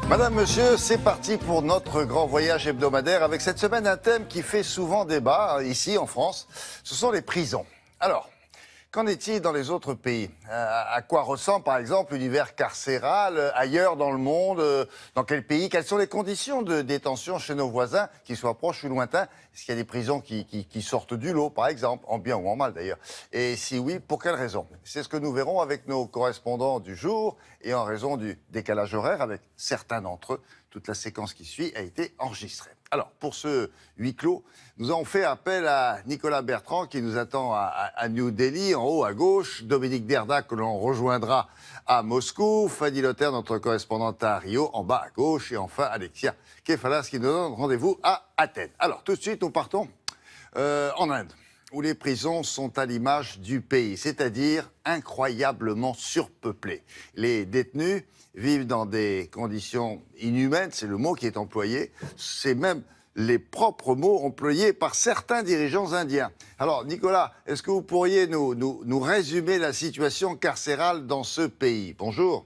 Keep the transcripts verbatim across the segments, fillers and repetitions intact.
Madame, monsieur, c'est parti pour notre grand voyage hebdomadaire avec cette semaine un thème qui fait souvent débat ici en France. Ce sont les prisons. Alors, qu'en est-il dans les autres pays? À quoi ressemble par exemple l'univers carcéral ailleurs dans le monde? Dans quel pays? Quelles sont les conditions de détention chez nos voisins, qu'ils soient proches ou lointains? Est-ce qu'il y a des prisons qui, qui, qui sortent du lot par exemple, en bien ou en mal d'ailleurs? Et si oui, pour quelles raisons? C'est ce que nous verrons avec nos correspondants du jour et en raison du décalage horaire avec certains d'entre eux. Toute la séquence qui suit a été enregistrée. Alors, pour ce huis clos, nous avons fait appel à Nicolas Bertrand qui nous attend à, à New Delhi, en haut à gauche, Dominique Derda que l'on rejoindra à Moscou, Fanny Lotter, notre correspondante à Rio, en bas à gauche, et enfin Alexia Kefalas qui nous donne rendez-vous à Athènes. Alors, tout de suite, nous partons euh, en Inde, où les prisons sont à l'image du pays, c'est-à-dire incroyablement surpeuplées. Les détenus vivent dans des conditions inhumaines, c'est le mot qui est employé, c'est même les propres mots employés par certains dirigeants indiens. Alors, Nicolas, est-ce que vous pourriez nous, nous, nous résumer la situation carcérale dans ce pays? Bonjour.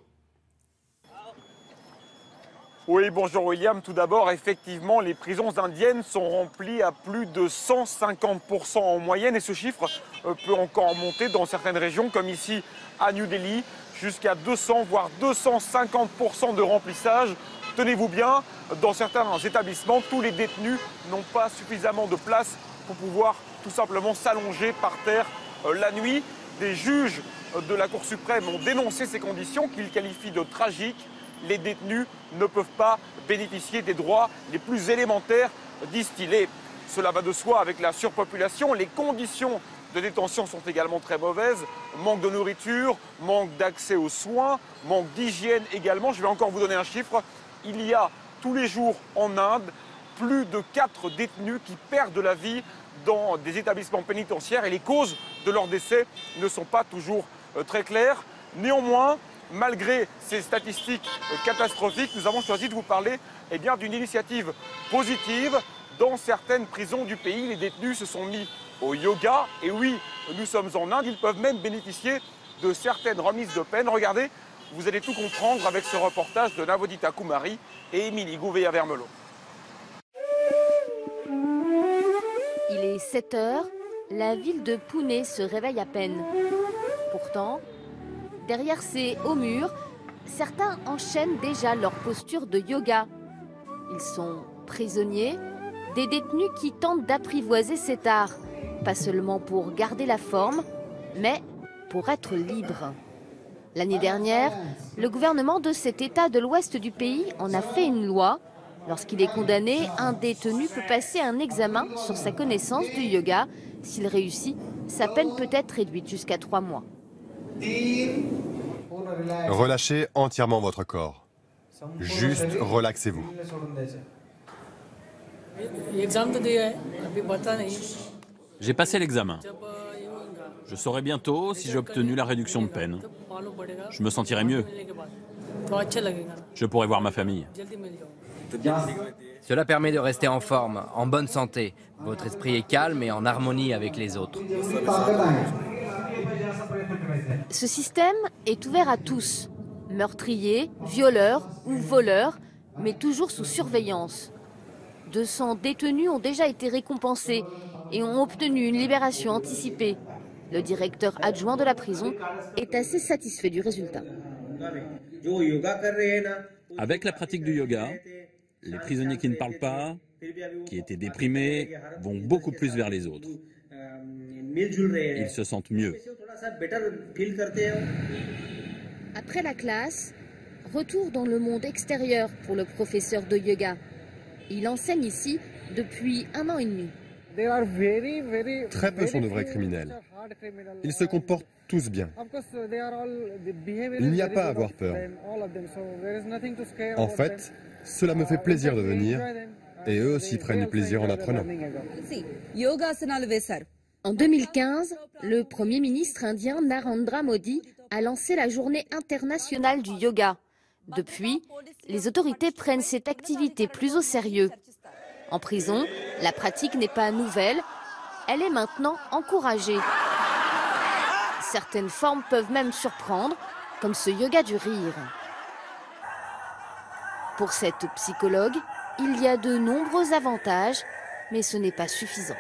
Oui, bonjour William. Tout d'abord, effectivement, les prisons indiennes sont remplies à plus de cent cinquante pour cent en moyenne et ce chiffre peut encore monter dans certaines régions, comme ici à New Delhi, jusqu'à deux cents voire deux cent cinquante pour cent de remplissage. Tenez-vous bien, dans certains établissements, tous les détenus n'ont pas suffisamment de place pour pouvoir tout simplement s'allonger par terre euh, la nuit. Des juges de la Cour suprême ont dénoncé ces conditions qu'ils qualifient de tragiques. Les détenus ne peuvent pas bénéficier des droits les plus élémentaires, disent-ils. Et cela va de soi avec la surpopulation. Les conditions de détention sont également très mauvaises. Manque de nourriture, manque d'accès aux soins, manque d'hygiène également. Je vais encore vous donner un chiffre. Il y a tous les jours en Inde plus de quatre détenus qui perdent la vie dans des établissements pénitentiaires et les causes de leur décès ne sont pas toujours euh, très claires. Néanmoins, malgré ces statistiques euh, catastrophiques, nous avons choisi de vous parler eh bien, d'une initiative positive. Dans certaines prisons du pays, les détenus se sont mis au yoga. Et oui, nous sommes en Inde, ils peuvent même bénéficier de certaines remises de peine. Regardez, vous allez tout comprendre avec ce reportage de Navodita Kumari et Émilie Gouveia-Vermelot. Il est sept heures, la ville de Pune se réveille à peine. Pourtant, derrière ces hauts murs, certains enchaînent déjà leur posture de yoga. Ils sont prisonniers, des détenus qui tentent d'apprivoiser cet art, pas seulement pour garder la forme, mais pour être libres. L'année dernière, le gouvernement de cet État de l'ouest du pays en a fait une loi. Lorsqu'il est condamné, un détenu peut passer un examen sur sa connaissance du yoga. S'il réussit, sa peine peut être réduite jusqu'à trois mois. Relâchez entièrement votre corps. Juste relaxez-vous. J'ai passé l'examen. Je saurai bientôt si j'ai obtenu la réduction de peine. Je me sentirai mieux. Je pourrai voir ma famille. Cela permet de rester en forme, en bonne santé. Votre esprit est calme et en harmonie avec les autres. Ce système est ouvert à tous. Meurtriers, violeurs ou voleurs, mais toujours sous surveillance. deux cents détenus ont déjà été récompensés et ont obtenu une libération anticipée. Le directeur adjoint de la prison est assez satisfait du résultat. Avec la pratique du yoga, les prisonniers qui ne parlent pas, qui étaient déprimés, vont beaucoup plus vers les autres. Ils se sentent mieux. Après la classe, retour dans le monde extérieur pour le professeur de yoga. Il enseigne ici depuis un an et demi. Très peu sont de vrais criminels. Ils se comportent tous bien. Il n'y a pas à avoir peur. En fait, cela me fait plaisir de venir et eux aussi prennent du plaisir en apprenant. En deux mille quinze, le Premier ministre indien Narendra Modi a lancé la journée internationale du yoga. Depuis, les autorités prennent cette activité plus au sérieux. En prison, la pratique n'est pas nouvelle, elle est maintenant encouragée. Certaines formes peuvent même surprendre, comme ce yoga du rire. Pour cette psychologue, il y a de nombreux avantages, mais ce n'est pas suffisant.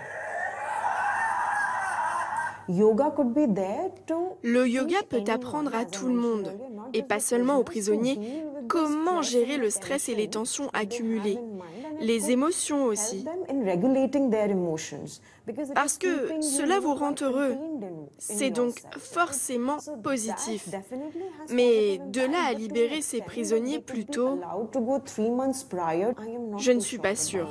Le yoga peut apprendre à tout le monde, et pas seulement aux prisonniers, comment gérer le stress et les tensions accumulées, les émotions aussi. Parce que cela vous rend heureux, c'est donc forcément positif. Mais de là à libérer ces prisonniers plus tôt, je ne suis pas sûre.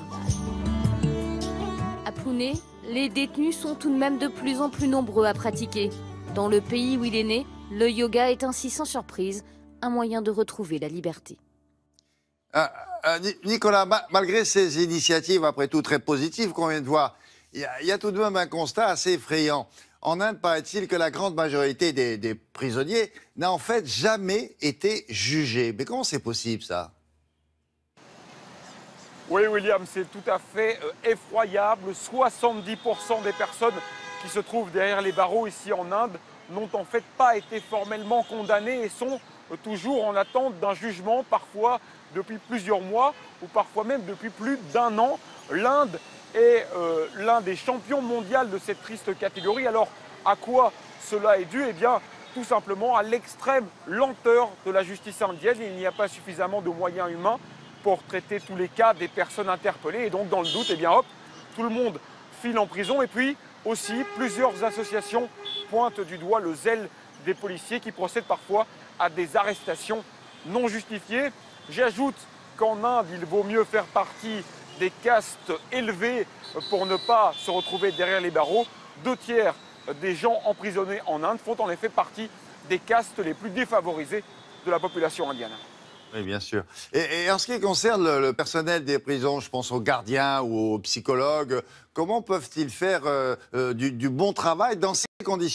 À Pune, les détenus sont tout de même de plus en plus nombreux à pratiquer. Dans le pays où il est né, le yoga est ainsi sans surprise un moyen de retrouver la liberté. Ah, ah, Nicolas, ma malgré ces initiatives, après tout très positives qu'on vient de voir, il y, y a tout de même un constat assez effrayant. En Inde, paraît-il que la grande majorité des, des prisonniers n'a en fait jamais été jugée. Mais comment c'est possible, ça ? Oui, William, c'est tout à fait euh, effroyable. soixante-dix pour cent des personnes qui se trouvent derrière les barreaux ici en Inde n'ont en fait pas été formellement condamnées et sont euh, toujours en attente d'un jugement, parfois depuis plusieurs mois ou parfois même depuis plus d'un an. L'Inde est euh, l'un des champions mondiaux de cette triste catégorie. Alors, à quoi cela est dû ? Eh bien, tout simplement à l'extrême lenteur de la justice indienne. Il n'y a pas suffisamment de moyens humains pour traiter tous les cas des personnes interpellées. Et donc, dans le doute, eh bien, hop, tout le monde file en prison. Et puis, aussi, plusieurs associations pointent du doigt le zèle des policiers qui procèdent parfois à des arrestations non justifiées. J'ajoute qu'en Inde, il vaut mieux faire partie des castes élevées pour ne pas se retrouver derrière les barreaux. Deux tiers des gens emprisonnés en Inde font en effet partie des castes les plus défavorisées de la population indienne. Oui, bien sûr. Et, et en ce qui concerne le, le personnel des prisons, je pense aux gardiens ou aux psychologues, comment peuvent-ils faire euh, euh, du, du bon travail dans ces conditions-là ?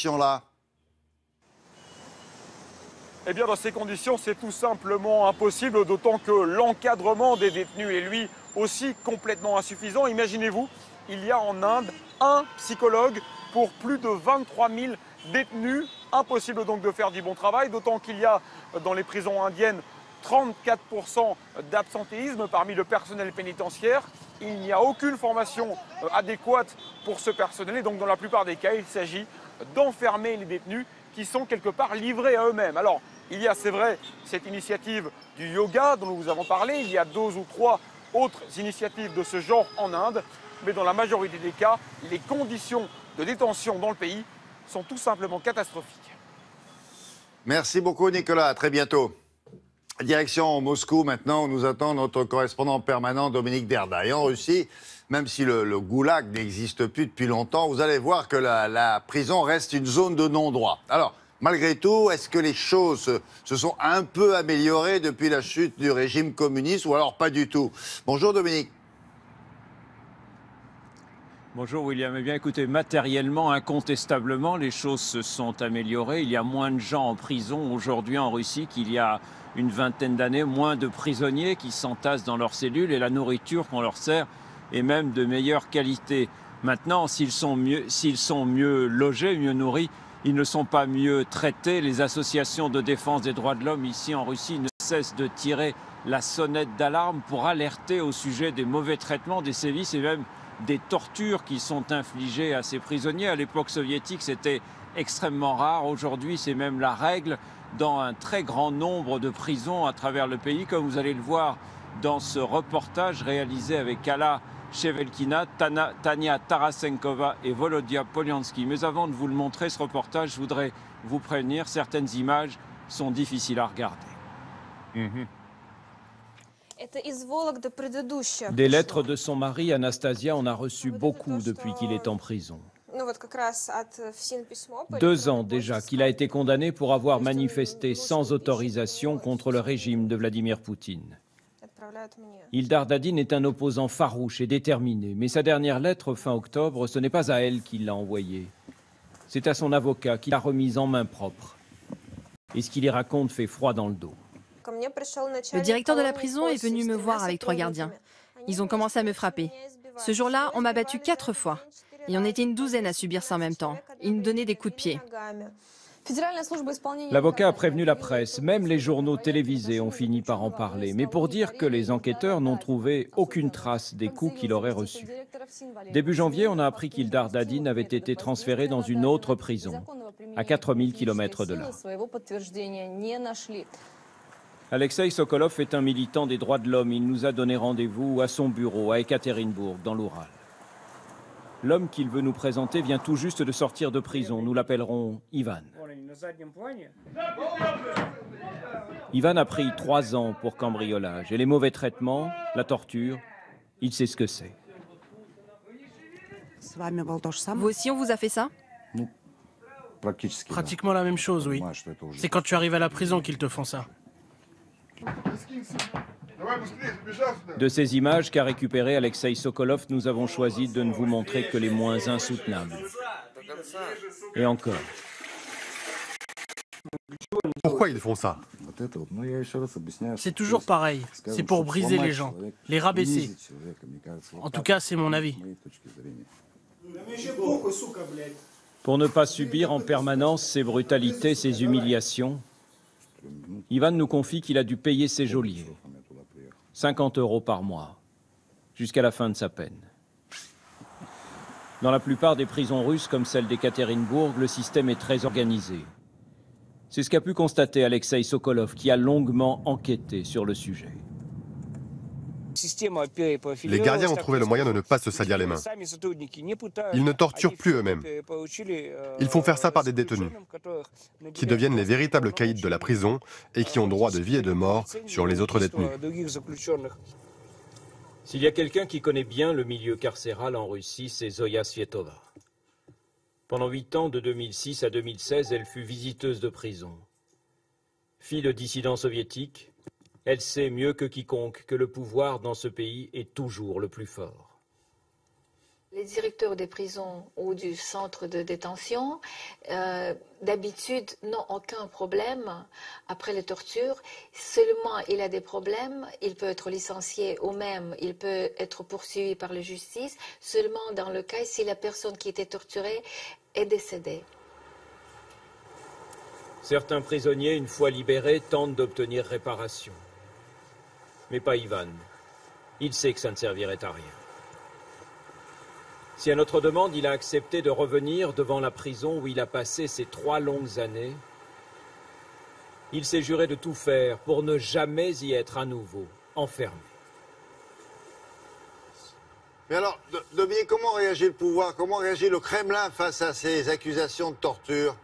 Eh bien, dans ces conditions, c'est tout simplement impossible, d'autant que l'encadrement des détenus est lui aussi complètement insuffisant. Imaginez-vous, il y a en Inde un psychologue pour plus de vingt-trois mille détenus. Impossible donc de faire du bon travail, d'autant qu'il y a dans les prisons indiennes trente-quatre pour cent d'absentéisme parmi le personnel pénitentiaire. Il n'y a aucune formation adéquate pour ce personnel et donc dans la plupart des cas, il s'agit d'enfermer les détenus qui sont quelque part livrés à eux-mêmes. Alors, il y a, c'est vrai, cette initiative du yoga dont nous vous avons parlé, il y a deux ou trois autres initiatives de ce genre en Inde, mais dans la majorité des cas, les conditions de détention dans le pays sont tout simplement catastrophiques. Merci beaucoup, Nicolas. À très bientôt. Direction Moscou maintenant, où nous attend notre correspondant permanent Dominique Derda. Et en Russie, même si le, le goulag n'existe plus depuis longtemps, vous allez voir que la, la prison reste une zone de non-droit. Alors, malgré tout, est-ce que les choses se, se sont un peu améliorées depuis la chute du régime communiste ou alors pas du tout? Bonjour Dominique. Bonjour William. Eh bien écoutez, matériellement, incontestablement, les choses se sont améliorées. Il y a moins de gens en prison aujourd'hui en Russie qu'il y a une vingtaine d'années, moins de prisonniers qui s'entassent dans leurs cellules et la nourriture qu'on leur sert est même de meilleure qualité. Maintenant, s'ils sont mieux, s'ils sont mieux logés, mieux nourris, ils ne sont pas mieux traités. Les associations de défense des droits de l'homme ici en Russie ne cessent de tirer la sonnette d'alarme pour alerter au sujet des mauvais traitements, des sévices et même des tortures qui sont infligées à ces prisonniers. À l'époque soviétique, c'était extrêmement rare. Aujourd'hui, c'est même la règle dans un très grand nombre de prisons à travers le pays, comme vous allez le voir dans ce reportage réalisé avec Alla Chevelkina, Tana, Tania Tarasenkova et Volodya Polyansky. Mais avant de vous le montrer, ce reportage, je voudrais vous prévenir, certaines images sont difficiles à regarder. Mmh. Des lettres de son mari, Anastasia, en a reçu beaucoup depuis qu'il est en prison. Deux ans déjà qu'il a été condamné pour avoir manifesté sans autorisation contre le régime de Vladimir Poutine. Ildar Dadin est un opposant farouche et déterminé, mais sa dernière lettre, fin octobre, ce n'est pas à elle qu'il l'a envoyée. C'est à son avocat qu'il l'a remise en main propre. Et ce qu'il y raconte fait froid dans le dos. Le directeur de la prison est venu me voir avec trois gardiens. Ils ont commencé à me frapper. Ce jour-là, on m'a battu quatre fois. Et on était une douzaine à subir ça en même temps. Ils nous donnaient des coups de pied. L'avocat a prévenu la presse, même les journaux télévisés ont fini par en parler, mais pour dire que les enquêteurs n'ont trouvé aucune trace des coups qu'il aurait reçus. Début janvier, on a appris qu'Ildar Dadin avait été transféré dans une autre prison, à quatre mille kilomètres de là. Alexei Sokolov est un militant des droits de l'homme. Il nous a donné rendez-vous à son bureau, à Ekaterinbourg, dans l'Oural. L'homme qu'il veut nous présenter vient tout juste de sortir de prison. Nous l'appellerons Ivan. Ivan a pris trois ans pour cambriolage. Et les mauvais traitements, la torture, il sait ce que c'est. Vous aussi, on vous a fait ça? Pratiquement la même chose, oui. C'est quand tu arrives à la prison qu'ils te font ça. De ces images qu'a récupérées Alexei Sokolov, nous avons choisi de ne vous montrer que les moins insoutenables. Et encore. Pourquoi ils font ça? C'est toujours pareil. C'est pour briser les gens, les rabaisser. En tout cas, c'est mon avis. Pour ne pas subir en permanence ces brutalités, ces humiliations, Ivan nous confie qu'il a dû payer ses geôliers, cinquante euros par mois, jusqu'à la fin de sa peine. Dans la plupart des prisons russes, comme celle d'Ekaterinbourg, le système est très organisé. C'est ce qu'a pu constater Alexei Sokolov, qui a longuement enquêté sur le sujet. Les gardiens ont trouvé le moyen de ne pas se salir les mains. Ils ne torturent plus eux-mêmes. Ils font faire ça par des détenus, qui deviennent les véritables caïds de la prison et qui ont droit de vie et de mort sur les autres détenus. S'il y a quelqu'un qui connaît bien le milieu carcéral en Russie, c'est Zoya Svietova. Pendant huit ans, de deux mille six à deux mille seize, elle fut visiteuse de prison. Fille de dissidents soviétiques, elle sait mieux que quiconque que le pouvoir dans ce pays est toujours le plus fort. Les directeurs des prisons ou du centre de détention, euh, d'habitude, n'ont aucun problème après les tortures. Seulement, il a des problèmes, il peut être licencié ou même il peut être poursuivi par la justice, seulement dans le cas si la personne qui était torturée est décédée. Certains prisonniers, une fois libérés, tentent d'obtenir réparation. Mais pas Ivan. Il sait que ça ne servirait à rien. Si à notre demande, il a accepté de revenir devant la prison où il a passé ces trois longues années, il s'est juré de tout faire pour ne jamais y être à nouveau enfermé. Mais alors, Dominique, comment réagit le pouvoir, comment réagit le Kremlin face à ces accusations de torture?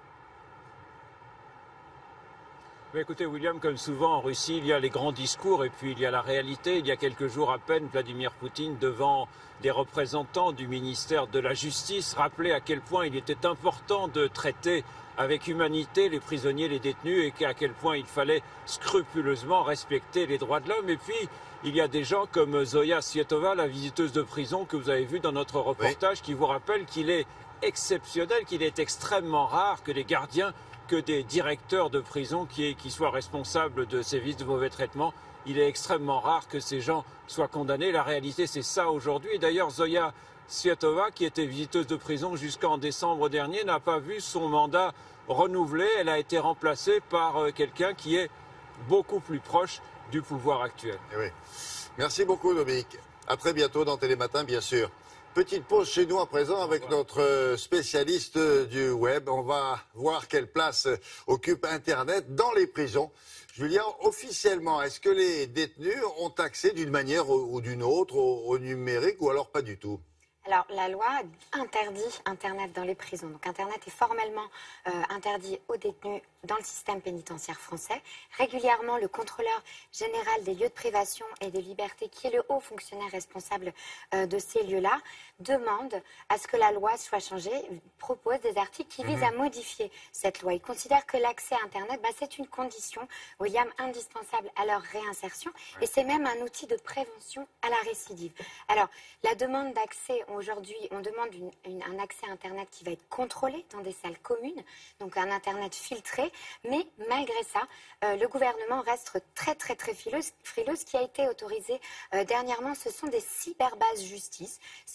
Mais écoutez, William, comme souvent en Russie, il y a les grands discours et puis il y a la réalité. Il y a quelques jours à peine, Vladimir Poutine, devant des représentants du ministère de la Justice, rappelait à quel point il était important de traiter avec humanité les prisonniers, les détenus, et à quel point il fallait scrupuleusement respecter les droits de l'homme. Et puis, il y a des gens comme Zoya Svietova, la visiteuse de prison que vous avez vue dans notre reportage, oui, qui vous rappelle qu'il est exceptionnel, qu'il est extrêmement rare que les gardiens, que des directeurs de prison qui, qui soient responsables de sévices de mauvais traitements. Il est extrêmement rare que ces gens soient condamnés. La réalité, c'est ça aujourd'hui. Et d'ailleurs, Zoya Svietova, qui était visiteuse de prison jusqu'en décembre dernier, n'a pas vu son mandat renouvelé. Elle a été remplacée par euh, quelqu'un qui est beaucoup plus proche du pouvoir actuel. Eh oui. Merci beaucoup, Dominique. À très bientôt dans Télématin, bien sûr. Petite pause chez nous à présent avec notre spécialiste du web. On va voir quelle place occupe Internet dans les prisons. Julien, officiellement, est-ce que les détenus ont accès d'une manière ou d'une autre au, au numérique ou alors pas du tout ? Alors, la loi interdit Internet dans les prisons. Donc, Internet est formellement euh, interdit aux détenus dans le système pénitentiaire français. Régulièrement, le contrôleur général des lieux de privation et des libertés, qui est le haut fonctionnaire responsable euh, de ces lieux-là, demande à ce que la loi soit changée, propose des articles qui visent à modifier cette loi. Il considère que l'accès à Internet, bah, c'est une condition, William, indispensable à leur réinsertion. Et c'est même un outil de prévention à la récidive. Alors, la demande d'accès, aujourd'hui, on demande une, une, un accès à Internet qui va être contrôlé dans des salles communes, donc un Internet filtré. Mais malgré ça, euh, le gouvernement reste très, très, très frileuse. frileuse. Ce qui a été autorisé euh, dernièrement, ce sont des cyberbases justice. C'est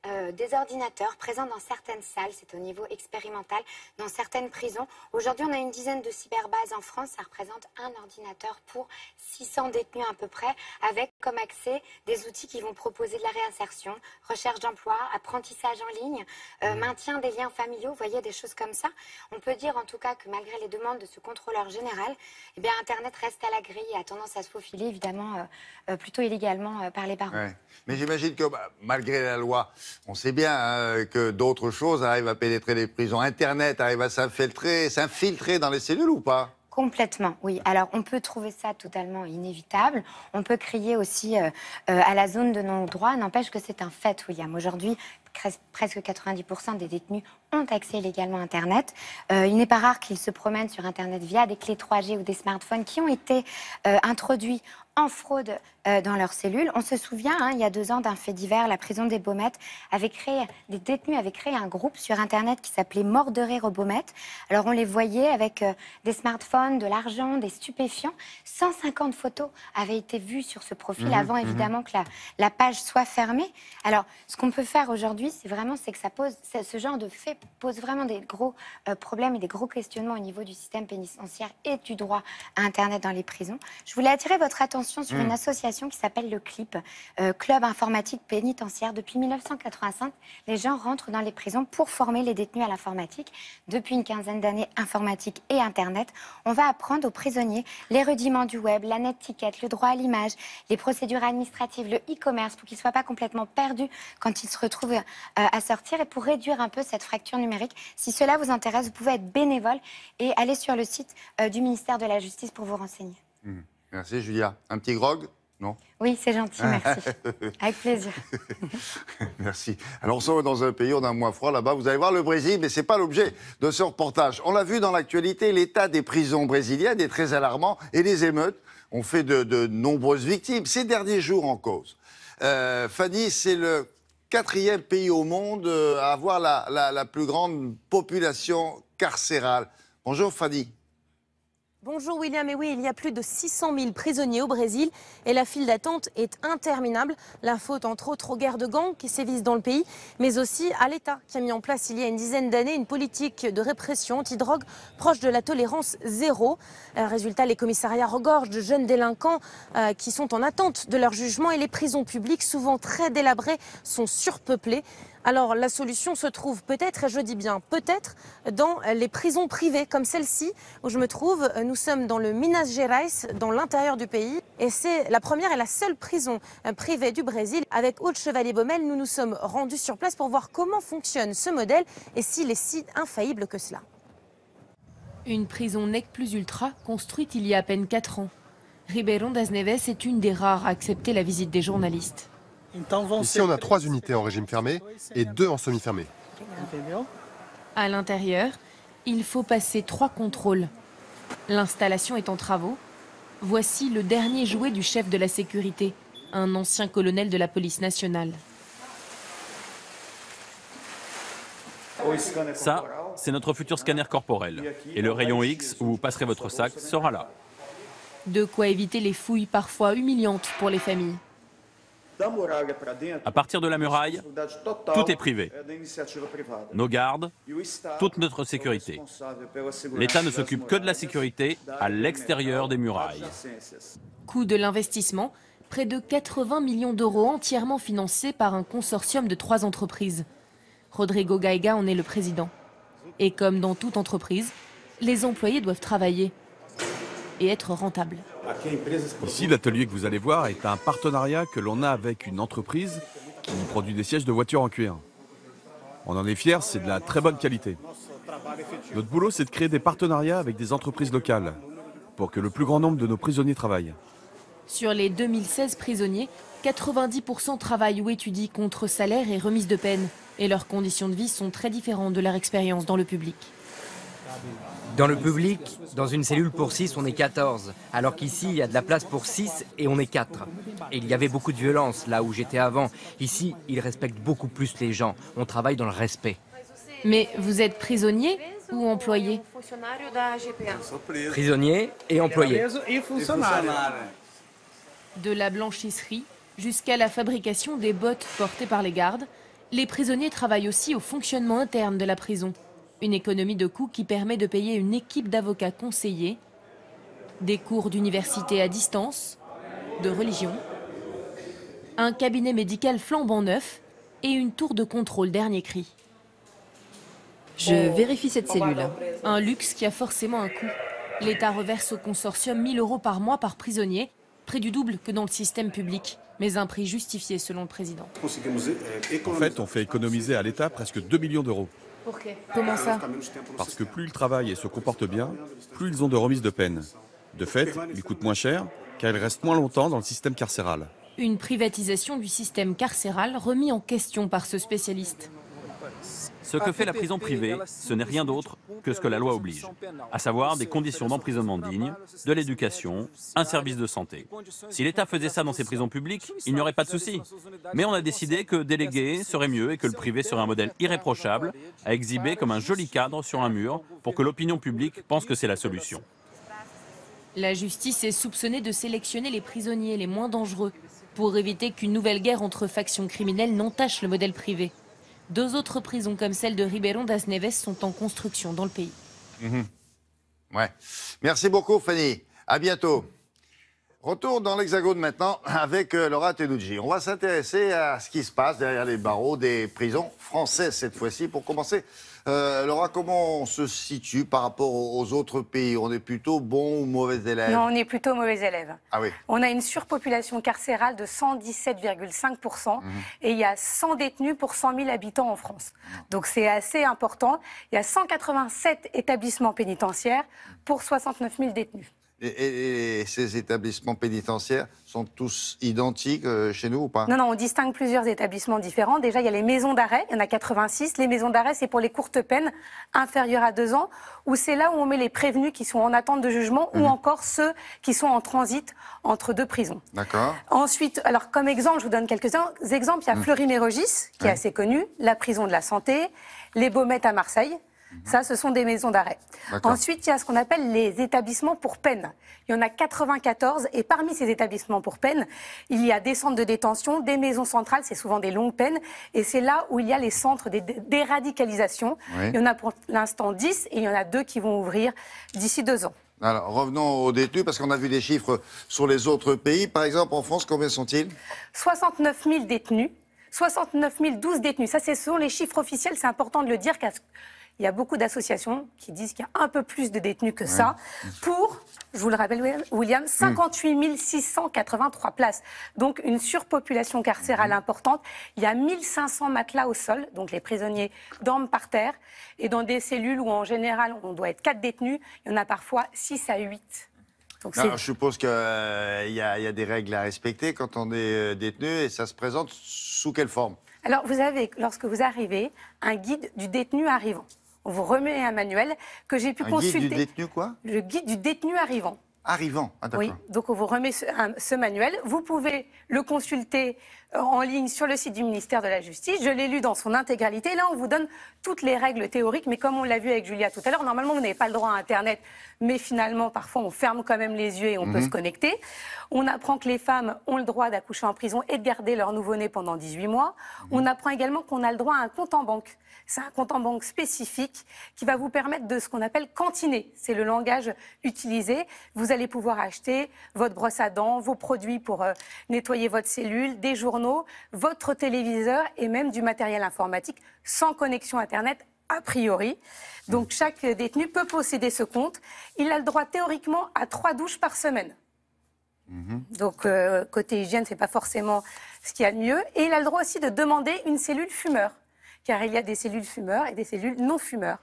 euh, des ordinateurs présents dans certaines salles, c'est au niveau expérimental, dans certaines prisons. Aujourd'hui, on a une dizaine de cyberbases en France, ça représente un ordinateur pour six cents détenus à peu près, avec comme accès des outils qui vont proposer de la réinsertion, recherche d'emploi, apprentissage en ligne, euh, maintien des liens familiaux, vous voyez, des choses comme ça. On peut dire en tout cas que malgré les demandes de ce contrôleur général, eh bien, Internet reste à la grille et a tendance à se faufiler, évidemment, euh, euh, plutôt illégalement euh, par les barreaux. Ouais. Mais j'imagine que bah, malgré la loi, on sait bien hein, que d'autres choses arrivent à pénétrer les prisons. Internet arrive à s'infiltrer, s'infiltrer dans les cellules ou pas? Complètement, oui. Alors, on peut trouver ça totalement inévitable. On peut crier aussi euh, euh, à la zone de non-droit. N'empêche que c'est un fait, William. Aujourd'hui, presque quatre-vingt-dix pour cent des détenus ont accès illégalement à Internet. Euh, il n'est pas rare qu'ils se promènent sur Internet via des clés trois G ou des smartphones qui ont été euh, introduits en fraude euh, dans leurs cellules. On se souvient, hein, il y a deux ans, d'un fait divers. La prison des Baumettes avait créé, des détenus avaient créé un groupe sur Internet qui s'appelait Mort de rire aux Baumettes. Alors on les voyait avec euh, des smartphones, de l'argent, des stupéfiants. cent cinquante photos avaient été vues sur ce profil mmh, avant, mmh. évidemment, que la, la page soit fermée. Alors, ce qu'on peut faire aujourd'hui, c'est vraiment, c'est que ça pose, ce genre de fait pose vraiment des gros euh, problèmes et des gros questionnements au niveau du système pénitentiaire et du droit à Internet dans les prisons. Je voulais attirer votre attention sur mmh. une association qui s'appelle le CLIP, euh, Club Informatique Pénitentiaire. Depuis mille neuf cent quatre-vingt-cinq, les gens rentrent dans les prisons pour former les détenus à l'informatique. Depuis une quinzaine d'années, informatique et Internet. On va apprendre aux prisonniers les rudiments du web, la netiquette, le droit à l'image, les procédures administratives, le e-commerce, pour qu'ils ne soient pas complètement perdus quand ils se retrouvent euh, à sortir, et pour réduire un peu cette fracture numérique. Si cela vous intéresse, vous pouvez être bénévole et aller sur le site euh, du ministère de la Justice pour vous renseigner. Mmh. Merci Julia. Un petit grog? Non? Oui, c'est gentil, merci. Avec plaisir. Merci. Alors, on se retrouve dans un pays, on a un mois froid là-bas. Vous allez voir le Brésil, mais ce n'est pas l'objet de ce reportage. On l'a vu dans l'actualité, l'état des prisons brésiliennes est très alarmant et les émeutes ont fait de, de nombreuses victimes. Ces derniers jours en cause. Euh, Fanny, c'est le quatrième pays au monde à avoir la, la, la plus grande population carcérale. Bonjour Fanny. Bonjour William, et oui, il y a plus de six cent mille prisonniers au Brésil et la file d'attente est interminable. La faute entre autres aux guerres de gangs qui sévissent dans le pays, mais aussi à l'État qui a mis en place il y a une dizaine d'années une politique de répression anti-drogue proche de la tolérance zéro. Euh, résultat, les commissariats regorgent de jeunes délinquants euh, qui sont en attente de leur jugement et les prisons publiques, souvent très délabrées, sont surpeuplées. Alors la solution se trouve peut-être, et je dis bien peut-être, dans les prisons privées comme celle-ci où je me trouve. Nous sommes dans le Minas Gerais, dans l'intérieur du pays, et c'est la première et la seule prison privée du Brésil. Avec Aude Chevalier-Baumel, nous nous sommes rendus sur place pour voir comment fonctionne ce modèle et s'il est si infaillible que cela. Une prison Nec Plus Ultra construite il y a à peine quatre ans. Ribeirão das Neves est une des rares à accepter la visite des journalistes. Ici, on a trois unités en régime fermé et deux en semi-fermé. À l'intérieur, il faut passer trois contrôles. L'installation est en travaux. Voici le dernier jouet du chef de la sécurité, un ancien colonel de la police nationale. Ça, c'est notre futur scanner corporel. Et le rayon X, où vous passerez votre sac, sera là. De quoi éviter les fouilles parfois humiliantes pour les familles. À partir de la muraille, tout est privé. Nos gardes, toute notre sécurité. L'État ne s'occupe que de la sécurité à l'extérieur des murailles. Coût de l'investissement, près de quatre-vingts millions d'euros entièrement financés par un consortium de trois entreprises. Rodrigo Gaiga en est le président. Et comme dans toute entreprise, les employés doivent travailler et être rentables. Ici, l'atelier que vous allez voir est un partenariat que l'on a avec une entreprise qui produit des sièges de voitures en cuir. On en est fiers, c'est de la très bonne qualité. Notre boulot, c'est de créer des partenariats avec des entreprises locales pour que le plus grand nombre de nos prisonniers travaillent. Sur les deux mille seize prisonniers, quatre-vingt-dix pour cent travaillent ou étudient contre salaire et remise de peine. Et leurs conditions de vie sont très différentes de leur expérience dans le public. Dans le public, dans une cellule pour six, on est quatorze. Alors qu'ici, il y a de la place pour six et on est quatre. Et il y avait beaucoup de violence là où j'étais avant. Ici, ils respectent beaucoup plus les gens. On travaille dans le respect. Mais vous êtes prisonnier ou employé? Prisonnier et employé. De la blanchisserie jusqu'à la fabrication des bottes portées par les gardes, Les prisonniers travaillent aussi au fonctionnement interne de la prison. Une économie de coûts qui permet de payer une équipe d'avocats conseillers, des cours d'université à distance, de religion, un cabinet médical flambant neuf et une tour de contrôle dernier cri. Je vérifie cette cellule. Un luxe qui a forcément un coût. L'État reverse au consortium mille euros par mois par prisonnier, près du double que dans le système public, mais un prix justifié selon le président. En fait, on fait économiser à l'État presque deux millions d'euros. Comment ça? Parce que plus ils travaillent et se comportent bien, plus ils ont de remises de peine. De fait, ils coûtent moins cher, car ils restent moins longtemps dans le système carcéral. Une privatisation du système carcéral remis en question par ce spécialiste. Ce que fait la prison privée, ce n'est rien d'autre que ce que la loi oblige, à savoir des conditions d'emprisonnement dignes, de l'éducation, un service de santé. Si l'État faisait ça dans ses prisons publiques, il n'y aurait pas de souci. Mais on a décidé que déléguer serait mieux et que le privé serait un modèle irréprochable à exhiber comme un joli cadre sur un mur pour que l'opinion publique pense que c'est la solution. La justice est soupçonnée de sélectionner les prisonniers les moins dangereux pour éviter qu'une nouvelle guerre entre factions criminelles n'entache le modèle privé. Deux autres prisons comme celle de Ribeirão das Neves sont en construction dans le pays. Mmh. Ouais. Merci beaucoup Fanny. À bientôt. Retour dans l'Hexagone maintenant avec Laura Tenucci. On va s'intéresser à ce qui se passe derrière les barreaux des prisons françaises cette fois-ci. Pour commencer, euh, Laura, comment on se situe par rapport aux autres pays? On est plutôt bon ou mauvais élèves? Non, on est plutôt mauvais élèves. Ah oui. On a une surpopulation carcérale de cent dix-sept virgule cinq pour cent mmh. et il y a cent détenus pour cent mille habitants en France. Donc c'est assez important. Il y a cent quatre-vingt-sept établissements pénitentiaires pour soixante-neuf mille détenus. Et, et, et ces établissements pénitentiaires sont tous identiques euh, chez nous ou pas? Non, non, on distingue plusieurs établissements différents. Déjà, il y a les maisons d'arrêt, il y en a quatre-vingt-six. Les maisons d'arrêt, c'est pour les courtes peines inférieures à deux ans, où c'est là où on met les prévenus qui sont en attente de jugement mmh. ou encore ceux qui sont en transit entre deux prisons. D'accord. Ensuite, alors comme exemple, je vous donne quelques exemples. Il y a mmh. Fleury-Mérogis, qui ouais. est assez connu, la prison de la Santé, les Baumettes à Marseille. Ça, ce sont des maisons d'arrêt. Ensuite, il y a ce qu'on appelle les établissements pour peine. Il y en a quatre-vingt-quatorze et parmi ces établissements pour peine, il y a des centres de détention, des maisons centrales, c'est souvent des longues peines. Et c'est là où il y a les centres de déradicalisation. Oui. Il y en a pour l'instant dix et il y en a deux qui vont ouvrir d'ici deux ans. Alors, revenons aux détenus, parce qu'on a vu des chiffres sur les autres pays. Par exemple, en France, combien sont-ils? soixante-neuf mille détenus. soixante-neuf mille douze détenus. Ça, ce sont les chiffres officiels. C'est important de le dire, car il y a beaucoup d'associations qui disent qu'il y a un peu plus de détenus que ça, ouais. pour, je vous le rappelle William, cinquante-huit mille six cent quatre-vingt-trois places. Donc une surpopulation carcérale importante. Il y a mille cinq cents matelas au sol, donc les prisonniers dorment par terre. Et dans des cellules où en général on doit être quatre détenus, il y en a parfois six à huit. Donc non, je suppose qu'il euh, y, y a des règles à respecter quand on est détenu, et ça se présente sous quelle forme? Alors vous avez, lorsque vous arrivez, un guide du détenu arrivant. On vous remet un manuel que j'ai pu un consulter. Un guide du détenu quoi? Le guide du détenu arrivant. Arrivant, ah, d'accord. Oui, donc on vous remet ce, un, ce manuel. Vous pouvez le consulter en ligne sur le site du ministère de la Justice. Je l'ai lu dans son intégralité. Là, on vous donne toutes les règles théoriques, mais comme on l'a vu avec Julia tout à l'heure, normalement, vous n'avez pas le droit à Internet, mais finalement, parfois, on ferme quand même les yeux et on mmh. peut se connecter. On apprend que les femmes ont le droit d'accoucher en prison et de garder leur nouveau-né pendant dix-huit mois. Mmh. On apprend également qu'on a le droit à un compte en banque. C'est un compte en banque spécifique qui va vous permettre de ce qu'on appelle cantiner. C'est le langage utilisé. Vous allez pouvoir acheter votre brosse à dents, vos produits pour euh, nettoyer votre cellule, des journaux, votre téléviseur et même du matériel informatique sans connexion Internet a priori. Donc chaque détenu peut posséder ce compte. Il a le droit théoriquement à trois douches par semaine. Mmh. Donc euh, côté hygiène, c'est pas forcément ce qu'il y a de mieux. Et il a le droit aussi de demander une cellule fumeur, car il y a des cellules fumeurs et des cellules non fumeurs.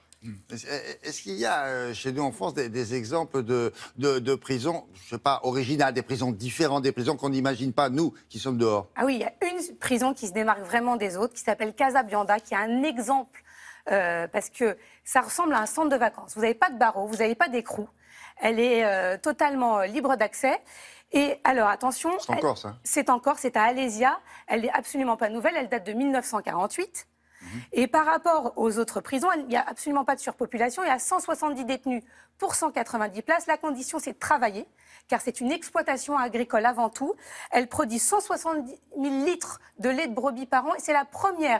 Est-ce qu'il y a chez nous en France des, des exemples de, de, de prisons, je ne sais pas, originales, des prisons différentes, des prisons qu'on n'imagine pas, nous, qui sommes dehors? Ah oui, il y a une prison qui se démarque vraiment des autres, qui s'appelle Casa Bianda, qui est un exemple, euh, parce que ça ressemble à un centre de vacances. Vous n'avez pas de barreaux, vous n'avez pas d'écrou. Elle est euh, totalement libre d'accès. Et alors, attention... C'est encore ça? C'est encore, c'est à Alésia. Elle n'est absolument pas nouvelle, elle date de mille neuf cent quarante-huit. Et par rapport aux autres prisons, il n'y a absolument pas de surpopulation. Il y a cent soixante-dix détenus pour cent quatre-vingt-dix places. La condition, c'est de travailler, car c'est une exploitation agricole avant tout. Elle produit cent soixante-dix mille litres de lait de brebis par an et c'est la première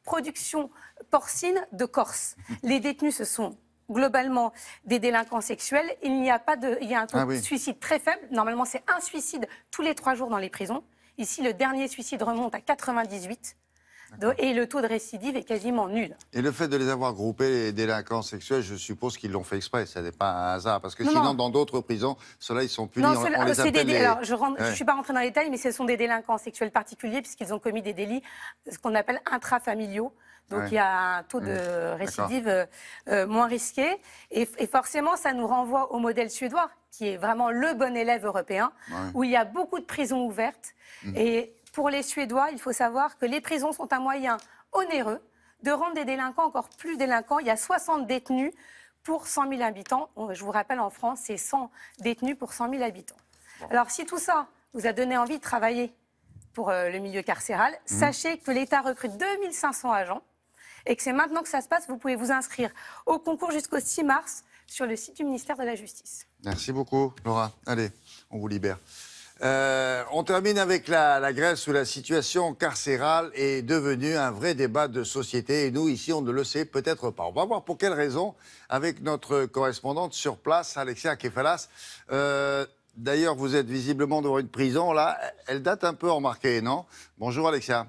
production porcine de Corse. Les détenus, ce sont globalement des délinquants sexuels. Il n'y a pas de, il y a un taux ah oui. de suicide très faible. Normalement, c'est un suicide tous les trois jours dans les prisons. Ici, le dernier suicide remonte à quatre-vingt-dix-huit. Et le taux de récidive est quasiment nul. Et le fait de les avoir groupés, les délinquants sexuels, je suppose qu'ils l'ont fait exprès, ce n'est pas un hasard. Parce que non, sinon, non. dans d'autres prisons, ceux-là, ils sont punis, non, on, on les appelle des, les... Alors, je ne ouais. suis pas rentrée dans les détails, mais ce sont des délinquants sexuels particuliers, puisqu'ils ont commis des délits, ce qu'on appelle intrafamiliaux. Donc, ouais. il y a un taux de ouais. récidive euh, moins risqué. Et, et forcément, ça nous renvoie au modèle suédois, qui est vraiment le bon élève européen, ouais. où il y a beaucoup de prisons ouvertes. Mmh. Et pour les Suédois, il faut savoir que les prisons sont un moyen onéreux de rendre des délinquants encore plus délinquants. Il y a soixante détenus pour cent mille habitants. Je vous rappelle, en France, c'est cent détenus pour cent mille habitants. Bon. Alors, si tout ça vous a donné envie de travailler pour euh, le milieu carcéral, mmh. sachez que l'État recrute deux mille cinq cents agents et que c'est maintenant que ça se passe. Vous pouvez vous inscrire au concours jusqu'au six mars sur le site du ministère de la Justice. Merci beaucoup, Laura. Allez, on vous libère. Euh, on termine avec la, la Grèce où la situation carcérale est devenue un vrai débat de société et nous ici on ne le sait peut-être pas. On va voir pour quelles raisons avec notre correspondante sur place, Alexia Kefalas. Euh, D'ailleurs vous êtes visiblement devant une prison là, elle date un peu remarquée, non? Bonjour Alexia.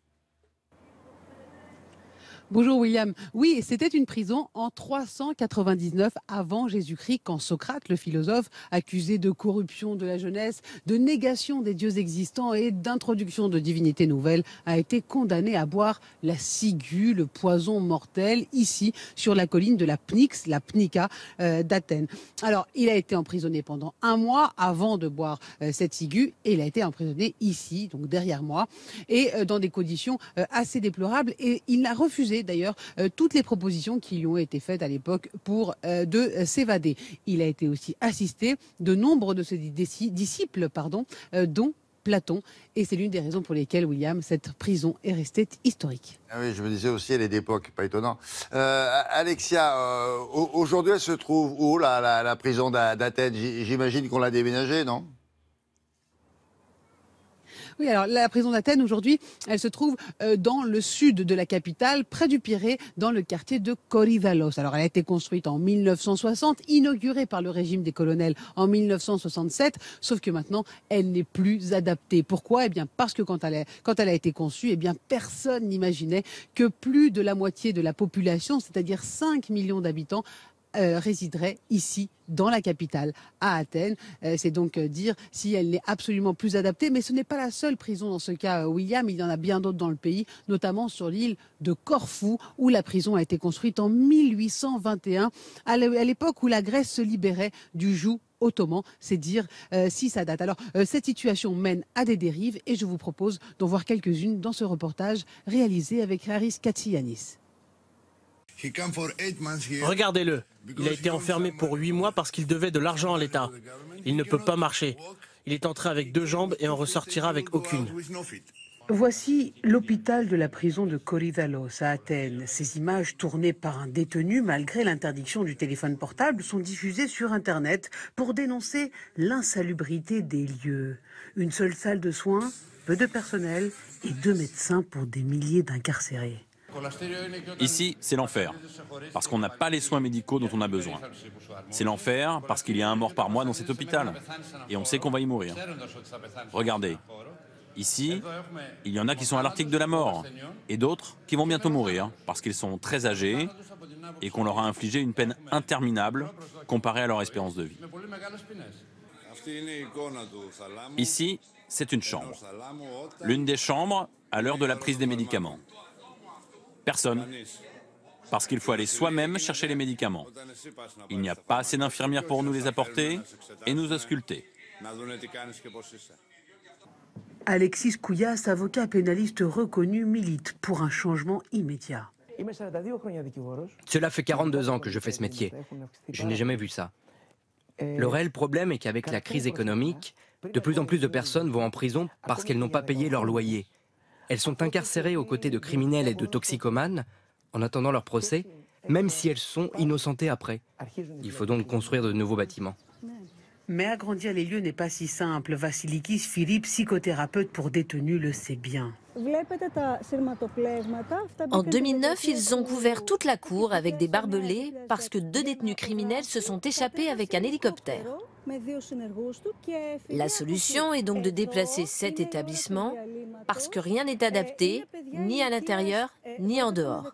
Bonjour William. Oui, c'était une prison en trois cent quatre-vingt-dix-neuf avant Jésus-Christ, quand Socrate, le philosophe, accusé de corruption de la jeunesse, de négation des dieux existants et d'introduction de divinités nouvelles, a été condamné à boire la ciguë, le poison mortel, ici, sur la colline de la Pnyx, la Pnyka euh, d'Athènes. Alors, il a été emprisonné pendant un mois avant de boire euh, cette ciguë et il a été emprisonné ici, donc derrière moi, et euh, dans des conditions euh, assez déplorables. Et il a refusé d'ailleurs euh, toutes les propositions qui lui ont été faites à l'époque pour euh, de euh, s'évader. Il a été aussi assisté de nombre de ses disciples, pardon, euh, dont Platon. Et c'est l'une des raisons pour lesquelles, William, cette prison est restée historique. Ah oui, je me disais aussi, elle est d'époque, pas étonnant. Euh, Alexia, euh, aujourd'hui, elle se trouve où, la, la, la prison d'Athènes? J'imagine qu'on l'a déménagée, non? Oui, alors la prison d'Athènes, aujourd'hui, elle se trouve euh, dans le sud de la capitale, près du Pirée, dans le quartier de Korydallos. Alors, elle a été construite en mille neuf cent soixante, inaugurée par le régime des colonels en mille neuf cent soixante-sept, sauf que maintenant, elle n'est plus adaptée. Pourquoi? Eh bien, parce que quand elle a, quand elle a été conçue, eh bien, personne n'imaginait que plus de la moitié de la population, c'est-à-dire cinq millions d'habitants, Euh, résiderait ici, dans la capitale, à Athènes. Euh, c'est donc euh, dire si elle n'est absolument plus adaptée. Mais ce n'est pas la seule prison dans ce cas, William. Il y en a bien d'autres dans le pays, notamment sur l'île de Corfou, où la prison a été construite en mille huit cent vingt et un, à l'époque où la Grèce se libérait du joug ottoman. C'est dire euh, si ça date. Alors, euh, cette situation mène à des dérives et je vous propose d'en voir quelques-unes dans ce reportage réalisé avec Haris Katsianis. Regardez-le. Il a été enfermé pour huit mois parce qu'il devait de l'argent à l'État. Il ne peut pas marcher. Il est entré avec deux jambes et en ressortira avec aucune. Voici l'hôpital de la prison de Korydallos à Athènes. Ces images tournées par un détenu malgré l'interdiction du téléphone portable sont diffusées sur Internet pour dénoncer l'insalubrité des lieux. Une seule salle de soins, peu de personnel et deux médecins pour des milliers d'incarcérés. Ici, c'est l'enfer, parce qu'on n'a pas les soins médicaux dont on a besoin. C'est l'enfer parce qu'il y a un mort par mois dans cet hôpital, et on sait qu'on va y mourir. Regardez, ici, il y en a qui sont à l'article de la mort, et d'autres qui vont bientôt mourir, parce qu'ils sont très âgés, et qu'on leur a infligé une peine interminable comparée à leur espérance de vie. Ici, c'est une chambre. L'une des chambres à l'heure de la prise des médicaments. Personne. Parce qu'il faut aller soi-même chercher les médicaments. Il n'y a pas assez d'infirmières pour nous les apporter et nous ausculter. Alexis Kouias, avocat pénaliste reconnu, milite pour un changement immédiat. Cela fait quarante-deux ans que je fais ce métier. Je n'ai jamais vu ça. Le réel problème est qu'avec la crise économique, de plus en plus de personnes vont en prison parce qu'elles n'ont pas payé leur loyer. Elles sont incarcérées aux côtés de criminels et de toxicomanes en attendant leur procès, même si elles sont innocentées après. Il faut donc construire de nouveaux bâtiments. Mais agrandir les lieux n'est pas si simple. Vassilikis Philippe, psychothérapeute pour détenus, le sait bien. En deux mille neuf, ils ont couvert toute la cour avec des barbelés parce que deux détenus criminels se sont échappés avec un hélicoptère. La solution est donc de déplacer cet établissement parce que rien n'est adapté, ni à l'intérieur, ni en dehors.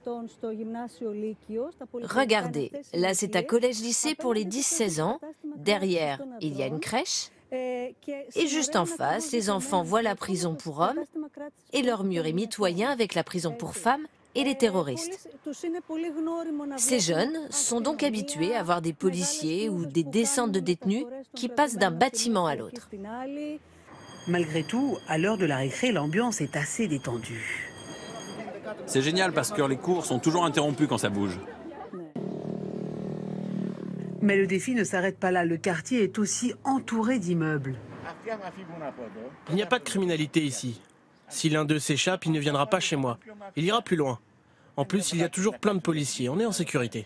Regardez, là c'est un collège-lycée pour les dix seize ans. Derrière, il y a une crèche. Et juste en face, les enfants voient la prison pour hommes et leur mur est mitoyen avec la prison pour femmes et les terroristes. Ces jeunes sont donc habitués à voir des policiers ou des descentes de détenus qui passent d'un bâtiment à l'autre. Malgré tout, à l'heure de la récré, l'ambiance est assez détendue. C'est génial parce que les cours sont toujours interrompus quand ça bouge. Mais le défi ne s'arrête pas là. Le quartier est aussi entouré d'immeubles. Il n'y a pas de criminalité ici. Si l'un d'eux s'échappe, il ne viendra pas chez moi. Il ira plus loin. En plus, il y a toujours plein de policiers. On est en sécurité.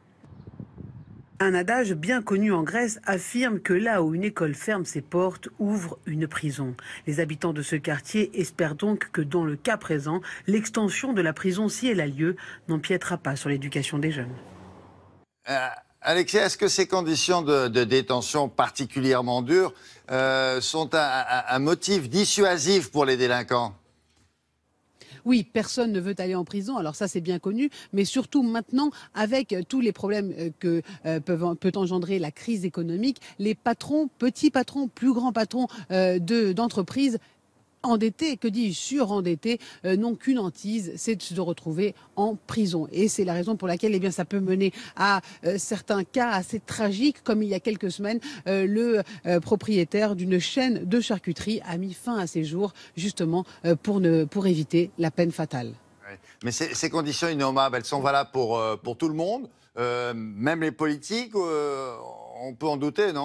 Un adage bien connu en Grèce affirme que là où une école ferme ses portes, ouvre une prison. Les habitants de ce quartier espèrent donc que dans le cas présent, l'extension de la prison, si elle a lieu, n'empiétera pas sur l'éducation des jeunes. Euh... Alexia, est-ce que ces conditions de, de détention particulièrement dures euh, sont un, un, un motif dissuasif pour les délinquants ? Oui, personne ne veut aller en prison, alors ça c'est bien connu, mais surtout maintenant, avec tous les problèmes que euh, peuvent, peut engendrer la crise économique, les patrons, petits patrons, plus grands patrons euh, de, d'entreprises, endettés, que dis-je, surendettés, euh, n'ont qu'une hantise, c'est de se retrouver en prison. Et c'est la raison pour laquelle eh bien, ça peut mener à euh, certains cas assez tragiques, comme il y a quelques semaines, euh, le euh, propriétaire d'une chaîne de charcuterie a mis fin à ses jours, justement, euh, pour, ne, pour éviter la peine fatale. Ouais. Mais ces, ces conditions innommables, elles sont valables pour, euh, pour tout le monde, euh, même les politiques, euh, on peut en douter, non ?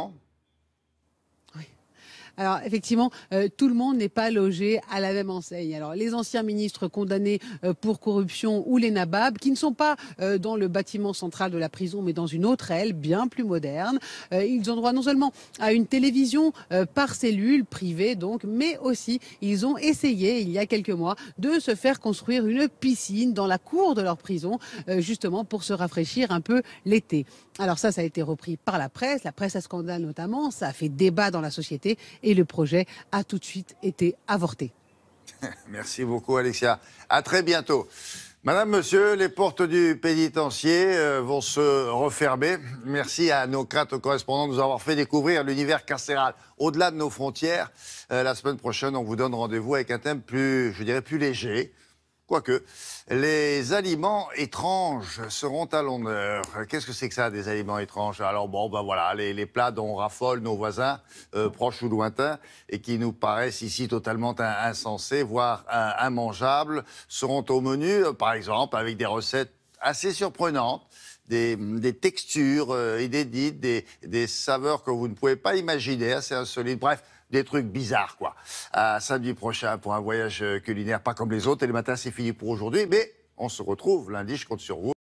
Alors effectivement, euh, tout le monde n'est pas logé à la même enseigne. Alors les anciens ministres condamnés euh, pour corruption ou les nababs, qui ne sont pas euh, dans le bâtiment central de la prison, mais dans une autre aile bien plus moderne, euh, ils ont droit non seulement à une télévision euh, par cellule privée, donc, mais aussi ils ont essayé il y a quelques mois de se faire construire une piscine dans la cour de leur prison, euh, justement pour se rafraîchir un peu l'été. Alors ça, ça a été repris par la presse, la presse à scandale notamment, ça a fait débat dans la société. Et le projet a tout de suite été avorté. Merci beaucoup, Alexia. À très bientôt. Madame, Monsieur, les portes du pénitencier euh, vont se refermer. Merci à nos quatre correspondants de nous avoir fait découvrir l'univers carcéral au-delà de nos frontières. Euh, la semaine prochaine, on vous donne rendez-vous avec un thème plus, je dirais, plus léger. Quoique, les aliments étranges seront à l'honneur. Qu'est-ce que c'est que ça, des aliments étranges? Alors bon, ben voilà, les, les plats dont raffolent nos voisins, euh, proches ou lointains, et qui nous paraissent ici totalement insensés, voire immangeables, seront au menu, par exemple, avec des recettes assez surprenantes, des, des textures euh, inédites, des, des saveurs que vous ne pouvez pas imaginer, assez insolites. Bref, des trucs bizarres, quoi. À samedi prochain pour un voyage culinaire pas comme les autres. Et le matin, c'est fini pour aujourd'hui. Mais on se retrouve lundi, je compte sur vous.